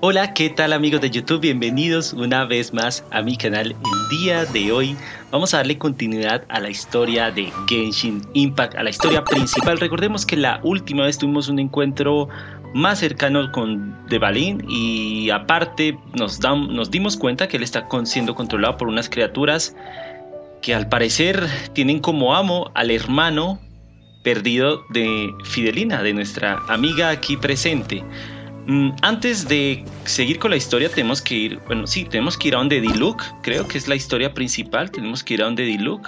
Hola, ¿qué tal amigos de YouTube? Bienvenidos una vez más a mi canal. El día de hoy vamos a darle continuidad a la historia de Genshin Impact, a la historia principal. Recordemos que la última vez tuvimos un encuentro más cercano con Devalin y aparte nos dimos cuenta que él está siendo controlado por unas criaturas que al parecer tienen como amo al hermano perdido de Fidelina, de nuestra amiga aquí presente. Antes de seguir con la historia tenemos que ir, tenemos que ir a donde Diluc, creo que es la historia principal, tenemos que ir a donde Diluc.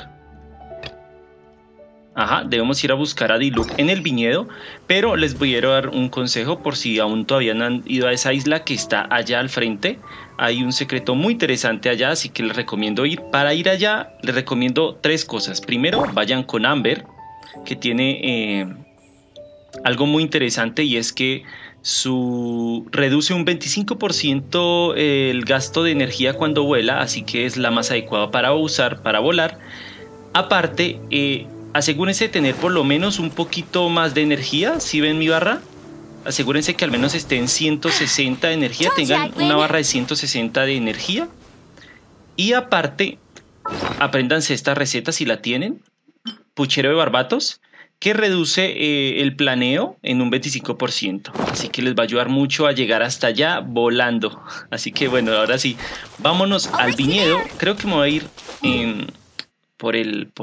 Ajá, debemos ir a buscar a Diluc en el viñedo, pero les voy a dar un consejo por si aún todavía no han ido a esa isla que está allá al frente. Hay un secreto muy interesante allá, así que les recomiendo ir. Para ir allá les recomiendo tres cosas. Primero, vayan con Amber, que tiene algo muy interesante y es que reduce un 25% el gasto de energía cuando vuela, así que es la más adecuada para usar para volar. Aparte, asegúrense de tener por lo menos un poquito más de energía. Si ven mi barra, asegúrense que al menos esté en 160 de energía, tengan una barra de 160 de energía. Y aparte, apréndanse esta receta si la tienen, puchero de barbatos, que reduce el planeo en un 25%. Así que les va a ayudar mucho a llegar hasta allá volando. Así que bueno, ahora sí, vámonos al viñedo. Creo que me voy a ir por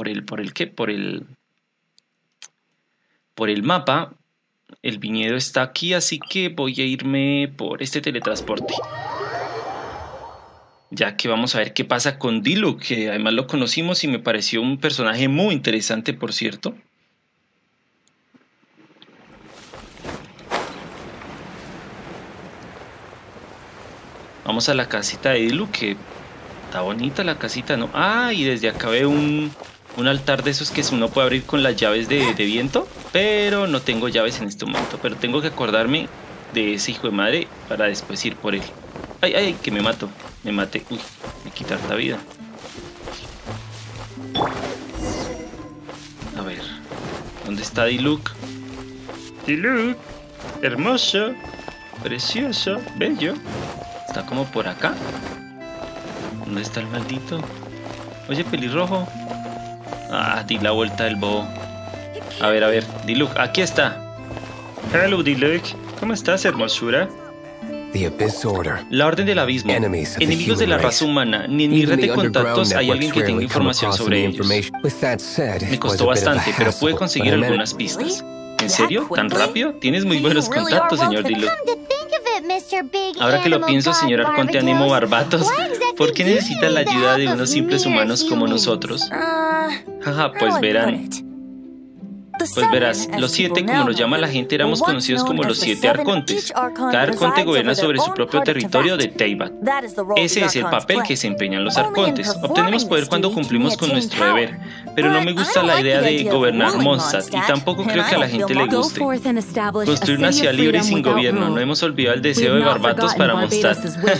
el mapa. El viñedo está aquí, así que voy a irme por este teletransporte. Ya que vamos a ver qué pasa con Diluc, que además lo conocimos y me pareció un personaje muy interesante, por cierto. Vamos a la casita de Diluc, que está bonita la casita, ¿no? Ah, y desde acá veo un altar de esos que uno puede abrir con las llaves de viento. Pero no tengo llaves en este momento. Pero tengo que acordarme de ese hijo de madre para después ir por él. Ay, ay, que me mato. Me maté. Uy, me quita harta vida. A ver, ¿dónde está Diluc? Diluc, hermoso, precioso, bello. Está como por acá. ¿Dónde está el maldito? Oye, pelirrojo. Ah, di la vuelta del bobo. A ver, Diluc, aquí está. Hello, Diluc. ¿Cómo estás, hermosura? La Orden del Abismo. Enemigos de la raza humana. Ni en mi red de contactos hay alguien que tenga información sobre ellos. Me costó bastante, pero pude conseguir algunas pistas. ¿En serio? ¿Tan rápido? Tienes muy buenos contactos, señor Diluc. Ahora que lo pienso, señor Arconte Ánimo Barbatos, ¿por qué necesita la ayuda de unos simples humanos como nosotros? Jaja, pues verán. Pues verás, los 7, como nos llama la gente, éramos conocidos como los 7 arcontes. Cada arconte gobierna sobre su propio territorio de Teyvat. Ese es el papel que desempeñan los arcontes. Obtenemos poder cuando cumplimos con nuestro deber. Pero no me gusta la idea de gobernar Mondstadt y tampoco creo que a la gente le guste. Construir una ciudad libre y sin gobierno. No hemos olvidado el deseo de Barbatos para Mondstadt.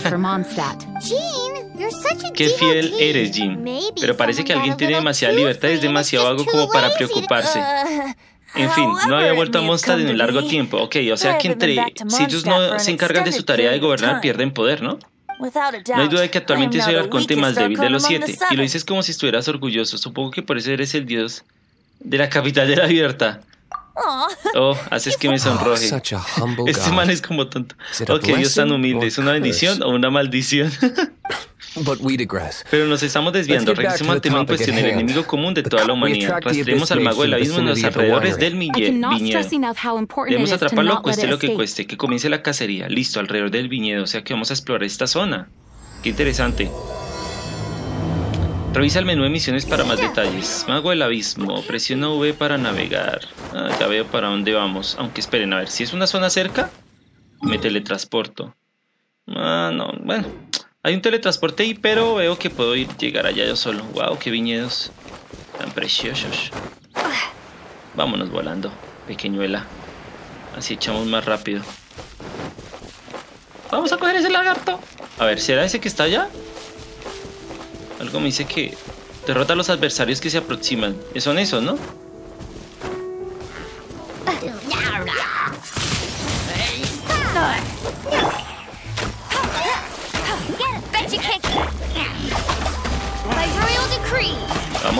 Qué fiel eres, Jean. Pero parece que alguien tiene demasiada libertad y es demasiado vago como para preocuparse. En fin, no había vuelto a Mondstadt en un largo tiempo. Ok, o sea que si ellos no se encargan de su tarea de gobernar, pierden poder, ¿no? No hay duda de que actualmente soy el arconte más débil de los 7. Y lo dices como si estuvieras orgulloso. Supongo que por eso eres el dios de la capital de la libertad. Oh, haces que me sonroje. Este man es como tonto. Ok, Dios tan humilde. ¿Es una bendición o una maldición? Pero nos estamos desviando. Regresemos al tema en cuestión, el enemigo común de toda la humanidad. Rastremos al mago del abismo en los alrededores del viñedo. Debemos atraparlo, cueste lo que cueste. Que comience la cacería. Listo, alrededor del viñedo. O sea que vamos a explorar esta zona. Qué interesante. Revisa el menú de misiones para más detalles. Mago del abismo. Presiona V para navegar. Ya veo para dónde vamos. Aunque esperen, a ver. Si es una zona cerca, me teletransporto. No, bueno. Hay un teletransporte ahí, pero veo que puedo llegar allá yo solo. Wow, qué viñedos tan preciosos. Vámonos volando, pequeñuela. Así echamos más rápido. Vamos a coger ese lagarto. A ver, ¿será ese que está allá? Algo me dice que derrota a los adversarios que se aproximan. Son esos, ¿no?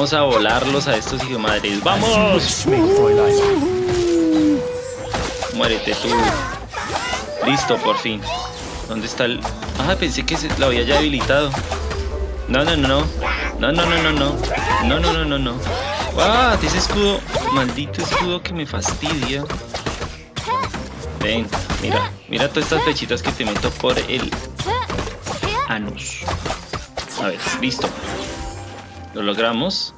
Vamos a volarlos a estos hijos de madres. ¡Vamos! Muérete tú. Listo, por fin. ¿Dónde está el...? Ah, pensé que lo había ya habilitado. No. No. ¡Ah! Ese escudo. Maldito escudo que me fastidia. Ven, mira todas estas flechitas que te meto por el anus. A ver, listo. Lo logramos.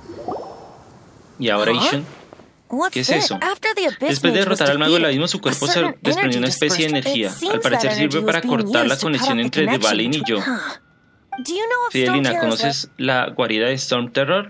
Y ahora Ishin. ¿Qué es eso? Después de derrotar al mago del abismo, su cuerpo se desprendió una especie de energía. Al parecer sirve para cortar la conexión entre Devalin y yo. Fidelina, ¿conoces la guarida de Storm Terror?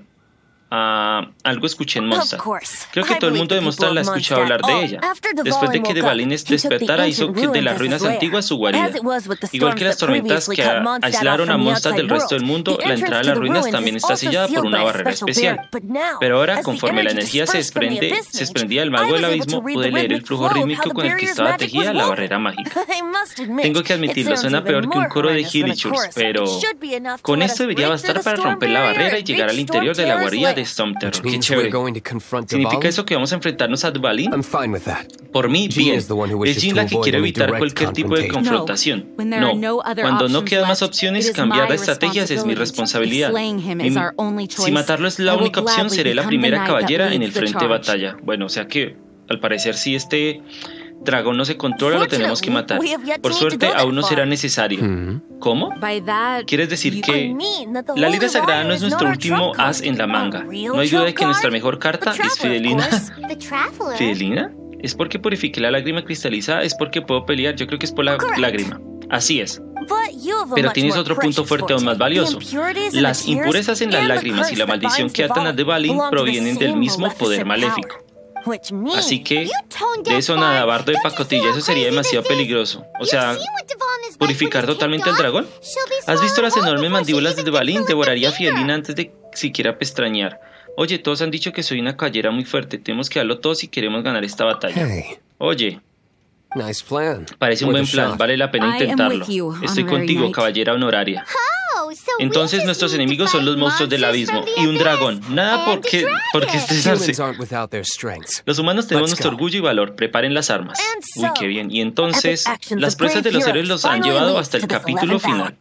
Algo escuché en Mondstadt. Creo que todo el mundo de Mondstadt la ha escuchado hablar de ella. Después de que Devalin despertara, hizo de las ruinas antiguas su guarida. Igual que las tormentas que aislaron a Mondstadt del resto del mundo, la entrada a las ruinas también está sellada por una barrera especial. Pero ahora, conforme la energía se desprendía del mago del abismo, pude leer el flujo rítmico con el que estaba tejida la barrera mágica. Tengo que admitirlo, suena peor que un coro de Hilichurls, pero con esto debería bastar para romper la barrera y llegar al interior de la guarida de Storm Terror. Qué chévere. ¿Significa eso que vamos a enfrentarnos a Devalin? Por mí, bien. Es Jean la que quiere evitar cualquier tipo de confrontación. No. Cuando no quedan más opciones, cambiar de estrategias es mi responsabilidad. Si matarlo es la única opción, seré la primera caballera en el frente de batalla. Bueno, o sea que, al parecer, si este dragón no se controla, lo tenemos que matar. Por suerte, aún no será necesario. ¿Cómo? ¿Quieres decir que la lira sagrada no es nuestro último as en la manga? No hay duda de que nuestra mejor carta es Fidelina. ¿Fidelina? ¿Es porque purifiqué la lágrima cristalizada? ¿Es porque puedo pelear? Yo creo que es por la lágrima. Así es. Pero tienes otro punto fuerte aún más valioso. Las impurezas en las lágrimas y la maldición que atan a Devalin provienen del mismo poder maléfico. Así que, de eso nada, bardo de pacotilla, eso sería demasiado peligroso. O sea, ¿purificar totalmente al dragón? ¿Has visto las enormes mandíbulas de Devalin? Devoraría a Fidelina antes de siquiera pestañear. Oye, todos han dicho que soy una caballera muy fuerte. Tenemos que darlo todo si queremos ganar esta batalla. Oye, parece un buen plan, vale la pena intentarlo. Estoy contigo, caballera honoraria. Entonces nuestros enemigos son los monstruos del abismo y un dragón. Nada porque estresarse. Los humanos tenemos nuestro orgullo y valor. Preparen las armas. Uy, qué bien. Y entonces, las proezas de los héroes los han llevado hasta el capítulo final.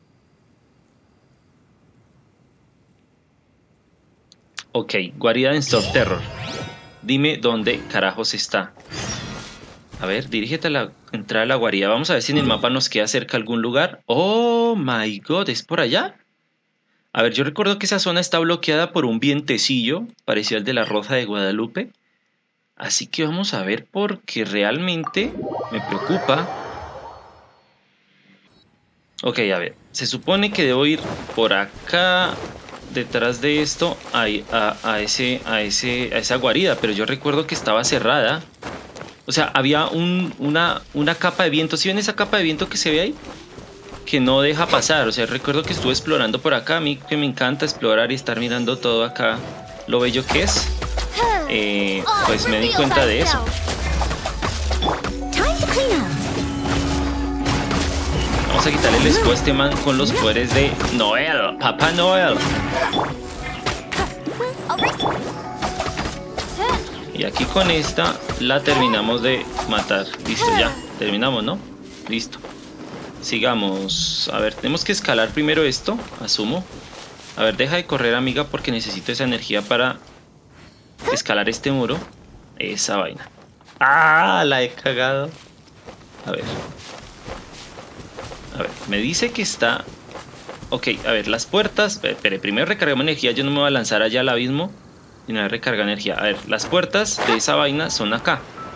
Ok, guarida de Storm Terror. Dime dónde carajos está. A ver, dirígete a la entrada de la guarida. Vamos a ver si en el mapa nos queda cerca algún lugar. ¡Oh, my God! ¿Es por allá? A ver, yo recuerdo que esa zona está bloqueada por un vientecillo, parecido al de la Rosa de Guadalupe. Así que vamos a ver porque realmente me preocupa. Ok, a ver. Se supone que debo ir por acá, detrás de esto, a esa guarida. Pero yo recuerdo que estaba cerrada. O sea, había una capa de viento. ¿Sí ven esa capa de viento que se ve ahí? Que no deja pasar. O sea, recuerdo que estuve explorando por acá. A mí que me encanta explorar y estar mirando todo acá, lo bello que es. Pues me di cuenta de eso. Vamos a quitarle el escudo a este man con los poderes de Noel. Papá Noel. Y aquí con esta la terminamos de matar. Listo, ya. Terminamos, ¿no? Listo. Sigamos. A ver, tenemos que escalar primero esto, asumo. A ver, deja de correr, amiga, porque necesito esa energía para escalar este muro. Esa vaina. ¡Ah! La he cagado. A ver. A ver, me dice que está... Ok, a ver, las puertas... Espere, primero recargamos energía. Yo no me voy a lanzar allá al abismo y no voy a recargar energía. A ver, las puertas de esa vaina son acá.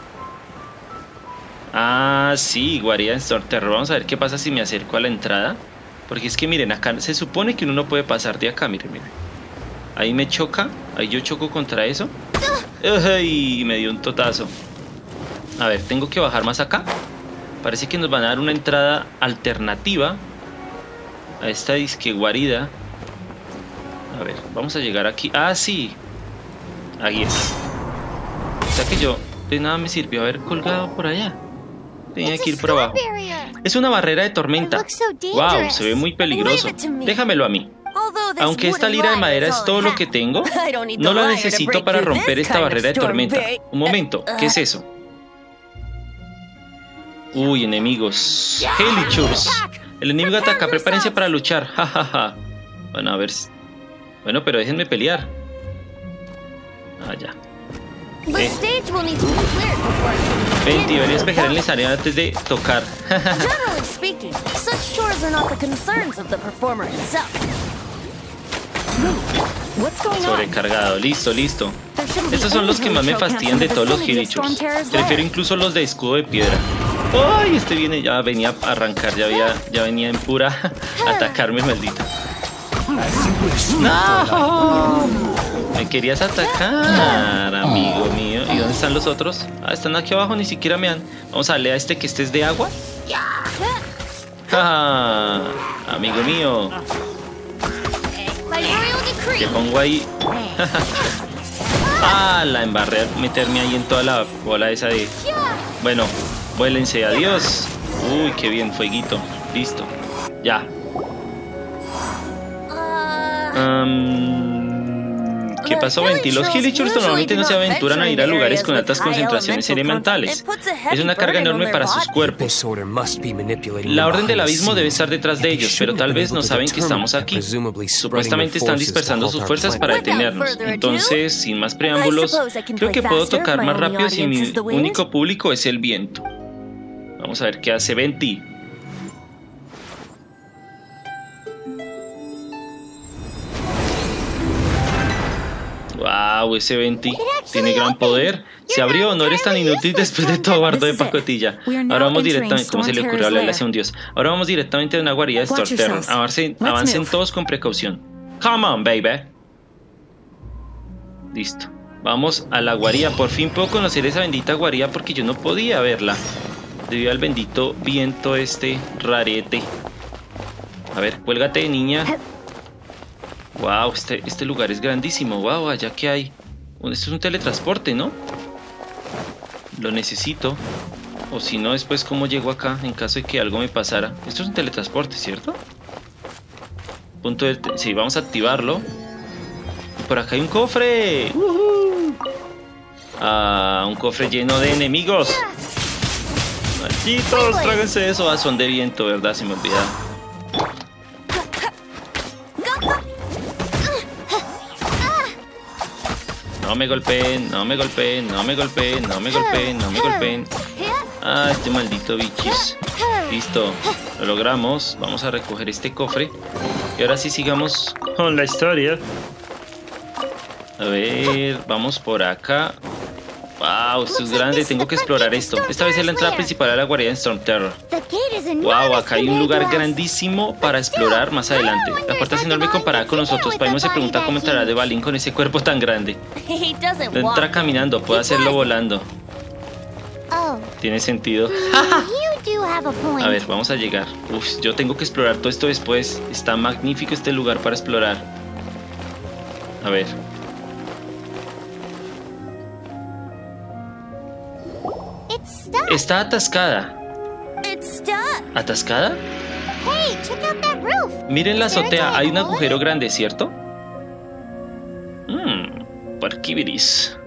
Ah, sí, guarida en Storm Terror. Vamos a ver qué pasa si me acerco a la entrada. Porque es que miren, acá se supone que uno no puede pasar de acá, miren. Ahí me choca, ahí yo choco contra eso. ¡Ay! Me dio un totazo. A ver, tengo que bajar más acá. Parece que nos van a dar una entrada alternativa a esta disque guarida. A ver, vamos a llegar aquí. Ah, sí. Ahí es. O sea que yo de nada me sirvió haber colgado por allá. Tenía que ir por abajo. Es una barrera de tormenta. Wow, se ve muy peligroso. Déjamelo a mí. Aunque esta lira de madera es todo lo que tengo, no la necesito para romper esta barrera de tormenta. Un momento, ¿qué es eso? Uy, enemigos. Helichurs. El enemigo ataca, prepárense para luchar. Jajaja. Bueno, a ver. Bueno, pero déjenme pelear. Ah, ya. 20, deberías pegar en el área antes de tocar. Sobrecargado, listo, listo. Estos son los que más me fastidian de todos los Helichurs. Prefiero incluso los de escudo de piedra. ¡Ay! Este viene, ya venía a arrancar, ya venía en pura atacarme, maldito. ¡No! Me querías atacar, amigo mío. ¿Y dónde están los otros? Ah, están aquí abajo, ni siquiera me han. Vamos a darle a este que este es de agua. ¡Ja! Amigo mío. Te pongo ahí. Ah, la embarré, meterme ahí en toda la bola esa de... Bueno, vuélense, adiós. Uy, qué bien, fueguito. Listo, ya. ¿Qué pasó, Venti? Los Helichurs normalmente no se aventuran a ir a lugares con altas concentraciones elementales. Es una carga enorme para sus cuerpos. La Orden del Abismo debe estar detrás de ellos, pero tal vez no saben que estamos aquí. Supuestamente están dispersando sus fuerzas para detenernos. Entonces, sin más preámbulos, creo que puedo tocar más rápido si mi único público es el viento. Vamos a ver qué hace Venti. Wow, ese Venti tiene gran poder. Se abrió, no eres tan inútil después de todo bardo de pacotilla. Ahora vamos directamente, ¿cómo se le ocurrió hablarle hacia un dios? Ahora vamos directamente a una guarida de Stormterror. Avancen todos con precaución. Come on, baby. Listo. Vamos a la guarida. Por fin puedo conocer esa bendita guarida porque yo no podía verla debido al bendito viento este rarete. A ver, cuélgate, niña. Wow, este lugar es grandísimo. Wow, allá que hay. Esto es un teletransporte, ¿no? Lo necesito. O si no, después cómo llego acá en caso de que algo me pasara. Esto es un teletransporte, ¿cierto? Punto de... Sí, vamos a activarlo. Por acá hay un cofre. Un cofre lleno de enemigos. Malditos, tráguense eso. Ah, son de viento, ¿verdad? Se me olvidaba. No me golpeen, no me golpeen, no me golpeen, no me golpeen, no me golpeen. Ah, este maldito bichis. Listo, lo logramos. Vamos a recoger este cofre. Y ahora sí sigamos con la historia. A ver, vamos por acá. Wow, esto es grande, tengo que explorar esto. Esta vez es la entrada principal a la guarida de Stormterror. Wow, acá hay un lugar grandísimo para explorar más adelante. La puerta es enorme comparada con nosotros. Paimon se pregunta cómo entrará de Balin con ese cuerpo tan grande. No entra caminando, puede hacerlo volando. Tiene sentido. A ver, vamos a llegar. Uf, yo tengo que explorar todo esto después. Está magnífico este lugar para explorar. A ver. Está atascada. ¿Atascada? Miren la azotea, hay un agujero grande, ¿cierto? Parquibiris.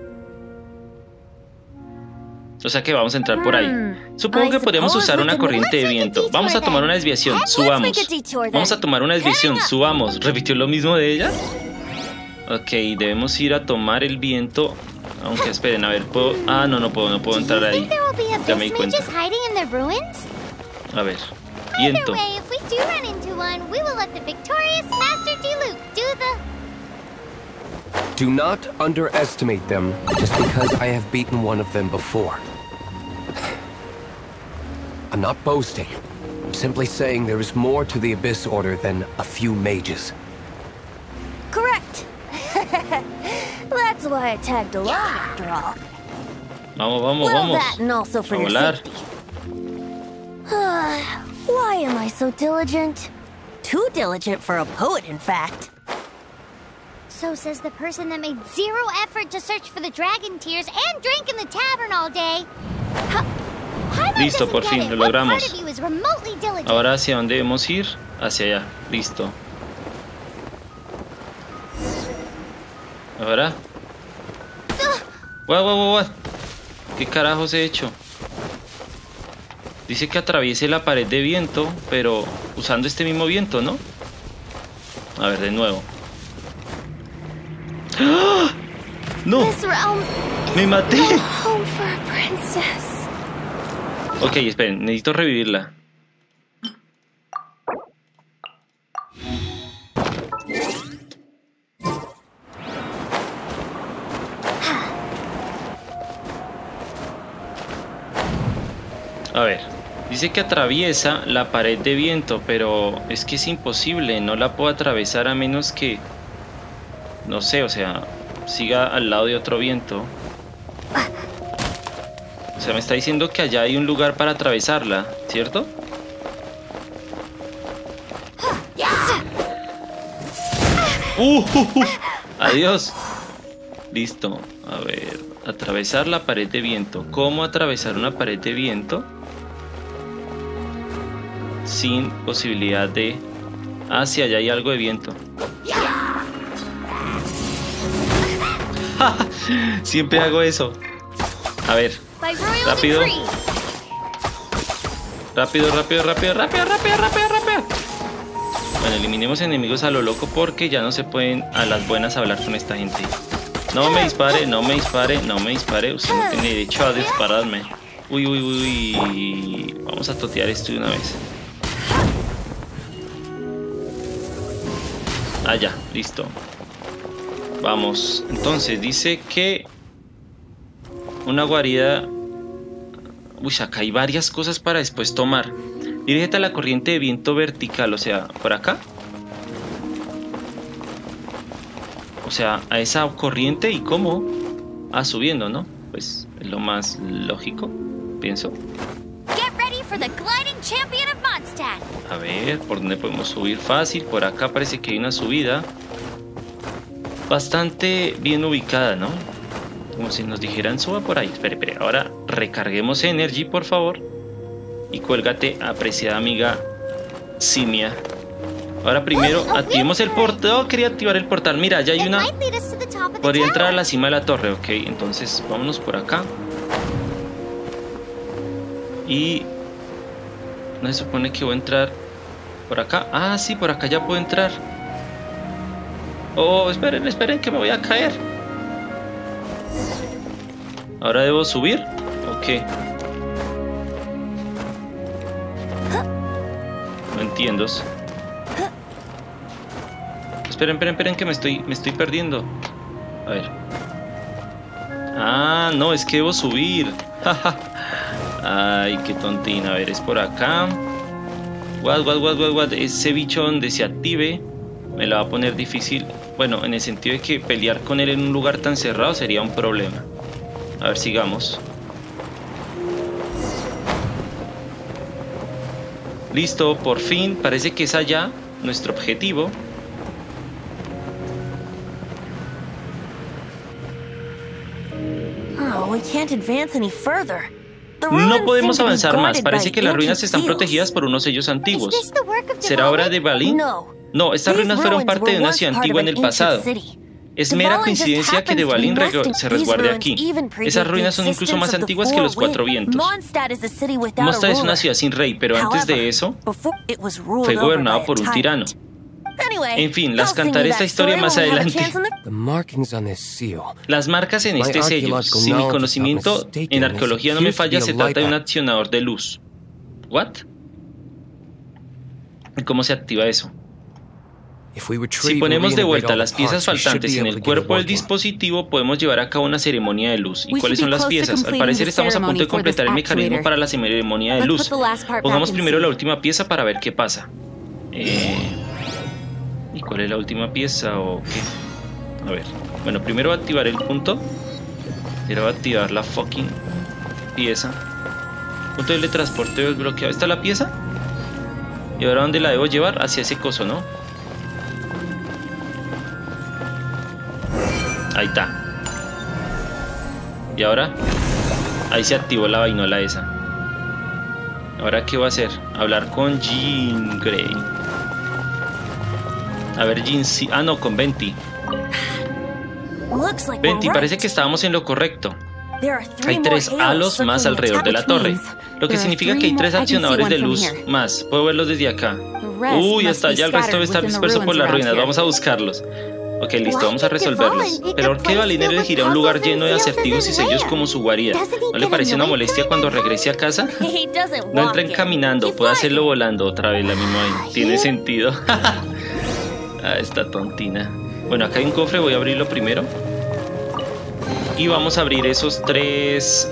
O sea que vamos a entrar por ahí. Supongo que podríamos usar una corriente de viento. Vamos a tomar una desviación, subamos. Vamos a tomar una desviación, subamos. ¿Repitió lo mismo de ella? Ok, debemos ir a tomar el viento. Aunque esperen, a ver, ¿puedo? Ah, no puedo entrar ahí. Ya me di cuenta. A ver, viento. Do not underestimate them just because I have beaten one of them before. I'm not boasting. I'm simply saying there is more to the Abyss Order than a few mages. Correct. That's why I tagged along after all. Vamos. That and also for your safety. Why am I so diligent? Too diligent for a poet, in fact. So says the person that made zero effort to search for the dragon tears and drank in the tavern all day. Listo, por fin, lo logramos. Ahora, ¿hacia dónde debemos ir? Hacia allá, listo. Ahora. What? ¿Qué carajos he hecho? Dice que atraviese la pared de viento, pero usando este mismo viento, ¿no? A ver, de nuevo. ¡Ah! ¡No! ¡Me maté! Ok, esperen, necesito revivirla. A ver, dice que atraviesa la pared de viento, pero es que es imposible, no la puedo atravesar a menos que, no sé, o sea, siga al lado de otro viento. O sea, me está diciendo que allá hay un lugar para atravesarla, ¿cierto? Adiós. Listo, a ver, atravesar la pared de viento. ¿Cómo atravesar una pared de viento sin posibilidad de... Ah, sí, allá hay algo de viento. Siempre hago eso. A ver, rápido. Rápido. Bueno, eliminemos enemigos a lo loco porque ya no se pueden a las buenas hablar con esta gente. No me dispare. Usted no tiene derecho a dispararme. Uy. Vamos a totear esto de una vez. Ah, ya, listo. Vamos, entonces dice que una guarida... Uy, acá hay varias cosas para después tomar. Dirígete a la corriente de viento vertical, o sea, por acá. O sea, a esa corriente y cómo. Ah, subiendo, ¿no? Pues es lo más lógico, pienso. A ver, ¿por dónde podemos subir? Fácil, por acá parece que hay una subida bastante bien ubicada, ¿no? Como si nos dijeran, suba por ahí. Espere, ahora recarguemos energy, por favor. Y cuélgate, apreciada amiga Simia. Ahora primero activemos el portal. Oh, quería activar el portal. Mira, ya hay una... Podría entrar a la cima de la torre, ok. Entonces, vámonos por acá. Y... ¿no se supone que voy a entrar por acá? Ah, sí, por acá ya puedo entrar. Oh, esperen, que me voy a caer. ¿Ahora debo subir? Ok. No entiendo. Esperen, que me estoy perdiendo. A ver. Ah, no, es que debo subir. Ay, qué tontina. A ver, es por acá. What. Ese bicho donde se active me la va a poner difícil. Bueno, en el sentido de que pelear con él en un lugar tan cerrado sería un problema. A ver, sigamos. Listo, por fin. Parece que es allá nuestro objetivo. No podemos avanzar más. Parece que las ruinas están protegidas por unos sellos antiguos. ¿Será obra de Dvalin? No, estas ruinas fueron parte de una ciudad antigua en el pasado. Es mera coincidencia que Dvalin se resguarde aquí. Esas ruinas son incluso más antiguas que los Cuatro Vientos. Mondstadt es una ciudad sin rey, pero antes de eso fue gobernado por un tirano. En fin, les contaré esta historia más adelante. Las marcas en este sello, si mi conocimiento en arqueología no me falla, se trata de un accionador de luz. ¿What? ¿Y cómo se activa eso? Si ponemos de vuelta las piezas faltantes en el cuerpo del dispositivo, podemos llevar a cabo una ceremonia de luz. ¿Y cuáles son las piezas? Al parecer estamos a punto de completar el mecanismo para la ceremonia de luz. Pongamos primero la última pieza para ver qué pasa. ¿Y cuál es la última pieza o qué? A ver. Bueno, primero voy a activar el punto. Pero voy a activar la fucking pieza. Punto de teletransporte desbloqueado. ¿Está la pieza? ¿Y ahora dónde la debo llevar? Hacia ese coso, ¿no? Ahí está. ¿Y ahora? Ahí se activó la vainola esa. ¿Ahora qué voy a hacer? Hablar con Jean Grey. A ver, Jean... Ah, no, con Venti. Looks like Venti, we're parece right. que estábamos en lo correcto. There are three Hay more 3 halos más circling the alrededor de la top, which torre, means lo que there are significa que three hay 3 more. I can see accionadores one de from luz here. más. Puedo verlos desde acá. The rest Uy, must hasta be allá el resto debe estar scattered within the disperso por las ruins ruinas. around Vamos a here. buscarlos. Ok, listo, Why vamos a did Devon resolverlos. pick Pero a ¿por qué place Valine filled with elegirá un lugar puzzles lleno de and seals acertijos y as his sellos lair? como su guarida? Doesn't he ¿No le get parece una annoyed molestia doing cuando that? regrese a casa? He doesn't No walk entren it. caminando, He puede flies hacerlo it. volando otra vez la misma vaina. Tiene sentido. Ah, esta tontina. Bueno, acá hay un cofre, voy a abrirlo primero. Y vamos a abrir esos 3...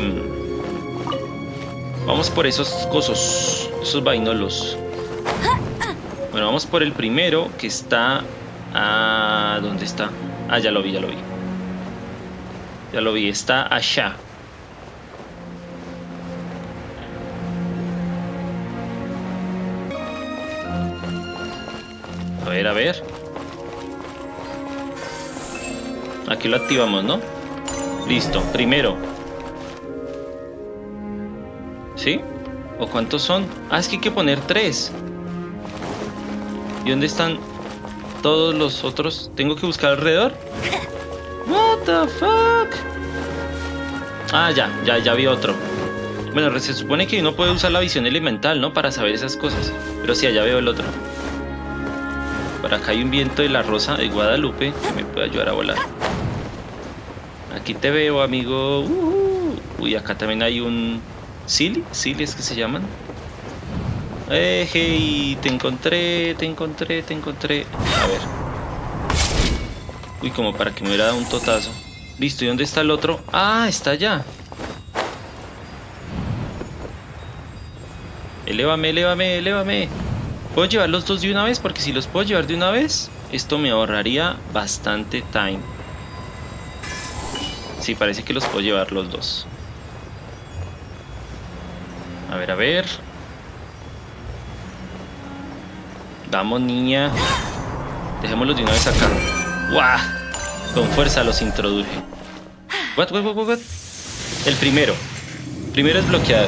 Vamos por esos cosos, esos vainolos. Bueno, vamos por el primero que está... ¿dónde está? Ah, ya lo vi. Ya lo vi, está allá. A ver. Aquí lo activamos, ¿no? Listo, primero. ¿Sí? ¿O cuántos son? Ah, es que hay que poner 3. ¿Y dónde están todos los otros? ¿Tengo que buscar alrededor? What the fuck? Ah, ya vi otro. Bueno, se supone que uno puede usar la visión elemental, ¿no? Para saber esas cosas. Pero sí, allá veo el otro. Por acá hay un viento de la rosa de Guadalupe que me puede ayudar a volar. Aquí te veo, amigo. Uy, acá también hay un... ¿Silly? ¿Silly es que se llaman? Hey, te encontré. A ver. Uy, como para que me hubiera dado un totazo. Listo, ¿y dónde está el otro? Ah, está allá. Elévame. ¿Puedo llevar los dos de una vez? Porque si los puedo llevar de una vez, esto me ahorraría bastante time. Sí, parece que los puedo llevar los dos. A ver. Vamos, niña. Dejémoslos de una vez acá. ¡Guau! Con fuerza los introduje. What? El primero. Primero es bloqueado.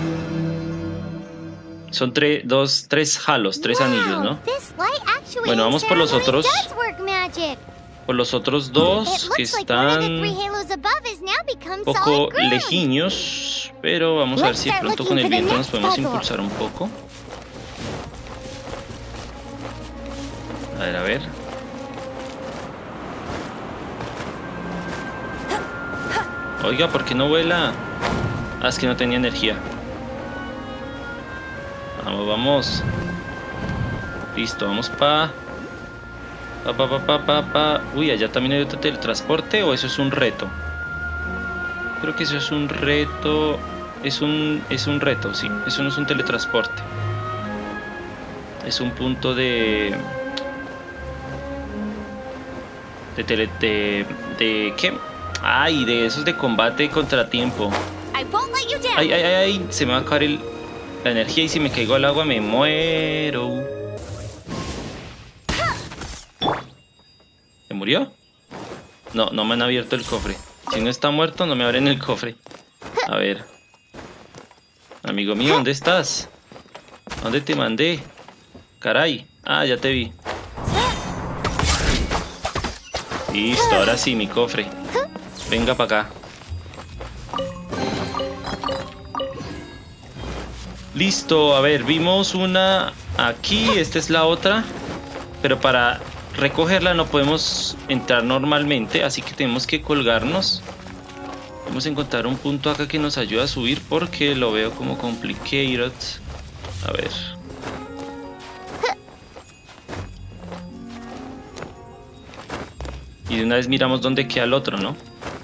Son 3 halos, 3 anillos, ¿no? Bueno, vamos por los otros. Por los otros 2 que están un poco lejiños. Pero vamos a ver si pronto con el viento nos podemos impulsar un poco. A ver. Oiga, ¿por qué no vuela? Ah, es que no tenía energía. Vamos. Listo, vamos pa. Uy, allá también hay otro teletransporte, ¿o eso es un reto? Creo que eso es un reto. Es un reto, sí. Eso no es un teletransporte. Es un punto de ¿qué? Ay, de esos de combate contratiempo. Ay, se me va a acabar la energía y si me caigo al agua me muero. ¿Se murió? No me han abierto el cofre. Si no está muerto, no me abren el cofre. A ver. Amigo mío, ¿dónde estás? ¿Dónde te mandé? Caray. Ah, ya te vi. Listo, ahora sí, mi cofre. Venga para acá. Listo, a ver, vimos una aquí, esta es la otra. Pero para recogerla no podemos entrar normalmente, así que tenemos que colgarnos. Vamos a encontrar un punto acá que nos ayude a subir porque lo veo como complicated. A ver. Y de una vez miramos dónde queda el otro, ¿no?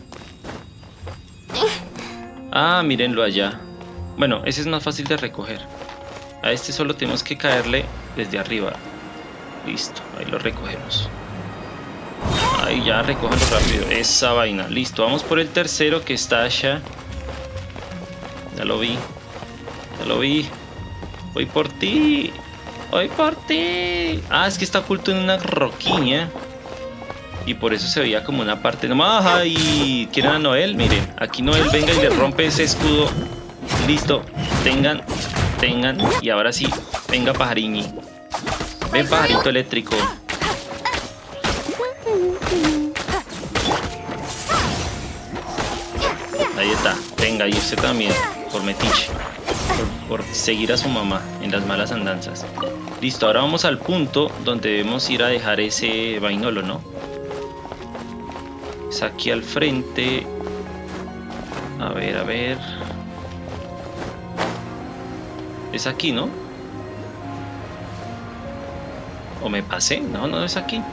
Ah, mírenlo allá. Bueno, ese es más fácil de recoger. A este solo tenemos que caerle desde arriba. Listo, ahí lo recogemos. Ahí ya, recógelo rápido. Esa vaina, listo. Vamos por el tercero que está allá. Ya lo vi. Voy por ti. Ah, es que está oculto en una roquilla. Y por eso se veía como una parte nomás. ¡Ay! ¿Quieren a Noel? Miren, aquí Noel venga y le rompe ese escudo. Listo. Tengan. Y ahora sí, venga pajariñi. Ven pajarito eléctrico. Ahí está. Venga, y usted también. Por metiche. Por seguir a su mamá en las malas andanzas. Listo, ahora vamos al punto donde debemos ir a dejar ese vainolo, ¿no? Es aquí al frente. A ver, a ver. Es aquí, ¿no? ¿O me pasé? No, no es aquí.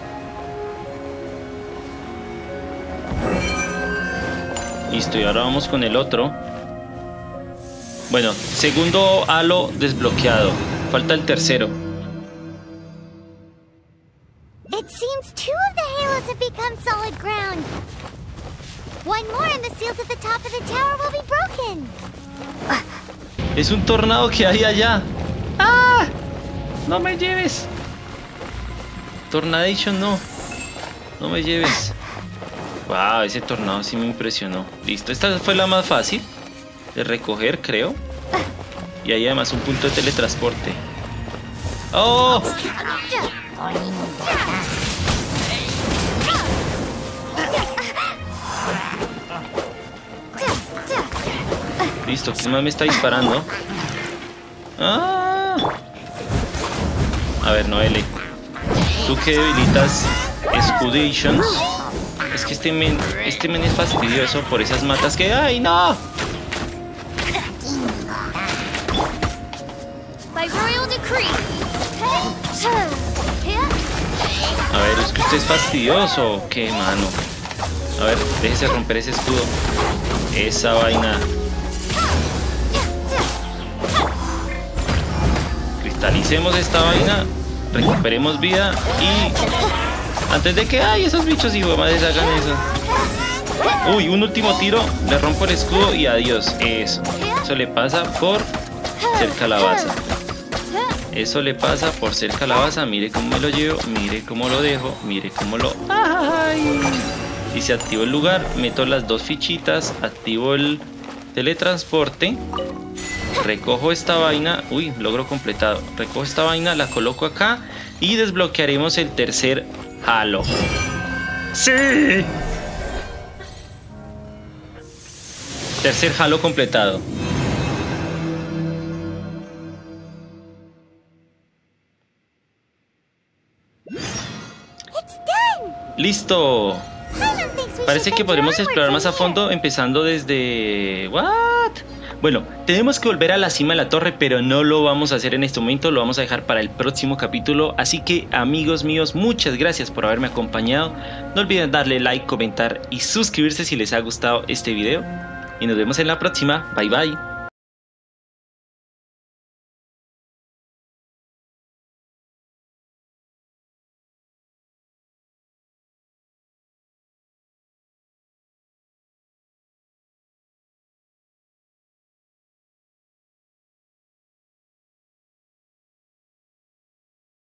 Listo, y ahora vamos con el otro. Bueno, segundo halo desbloqueado. Falta el tercero. It seems 2 of the halos have become solid ground. One more and the seal to the top of the tower will be broken. Es un tornado que hay allá. ¡Ah! No me lleves. Tornadation, no. No me lleves. Wow, ese tornado sí me impresionó. Listo, esta fue la más fácil de recoger, creo. Y hay además un punto de teletransporte. ¡Oh! Listo, ¿quién más me está disparando? ¡Ah! A ver, Noelle. Tú que debilitas Scudations. Es que este men es fastidioso por esas matas que... ¡Ay, no! A ver, es que usted es fastidioso. ¿Qué, mano? A ver, déjese romper ese escudo. Esa vaina. Cristalicemos esta vaina. Recuperemos vida y... Antes de que... ¡Ay, esos bichos y madres hagan eso! Uy, un último tiro. Le rompo el escudo y adiós. Eso. Eso le pasa por ser calabaza. Eso le pasa por ser calabaza. Mire cómo me lo llevo. Mire cómo lo dejo. Mire cómo lo... ¡Ay! Y se activó el lugar. Meto las 2 fichitas. Activo el teletransporte. Recojo esta vaina. Uy, logro completado. Recojo esta vaina. La coloco acá. Y desbloquearemos el tercer halo. ¡Sí! Tercer halo completado. ¡Listo! Parece que podremos explorar más a fondo empezando desde... ¿What? Bueno, tenemos que volver a la cima de la torre, pero no lo vamos a hacer en este momento, lo vamos a dejar para el próximo capítulo. Así que, amigos míos, muchas gracias por haberme acompañado. No olviden darle like, comentar y suscribirse si les ha gustado este video. Y nos vemos en la próxima. Bye bye.